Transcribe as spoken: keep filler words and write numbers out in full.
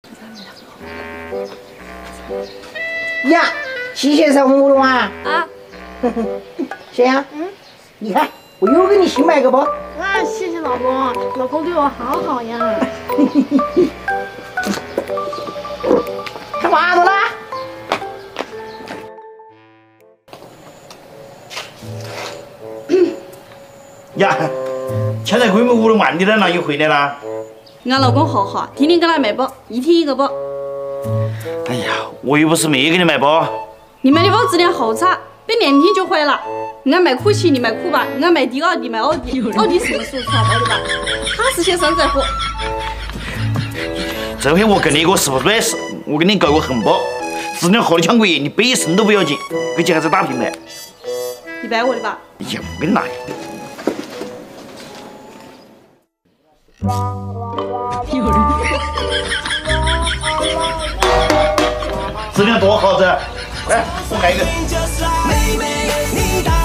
呀，洗洗上午了哇！ 啊， 谁呀？嗯，你看我又给你新买个包。 啊，谢谢老公，老公对我好好呀。 看娃子啦！ 呀，现在闺蜜屋的慢点了，那又回来了。 俺老公好好，天天给他买包，一天一个包。 哎呀，我又不是没给你买包。 你买的包质量好差，被两天就坏了。俺买酷奇，你买酷吧；俺买迪奥，你买奥迪。奥迪什么时候出来包的吧？它是些山寨货。 这回我跟你一个是不软事，我给你搞个红包，质量好的抢鬼，你背一身都不要紧，而且还是大品牌。 你掰我的吧？ 哎呀，我给你拿。 有人。 质量多好着，来，我来一个。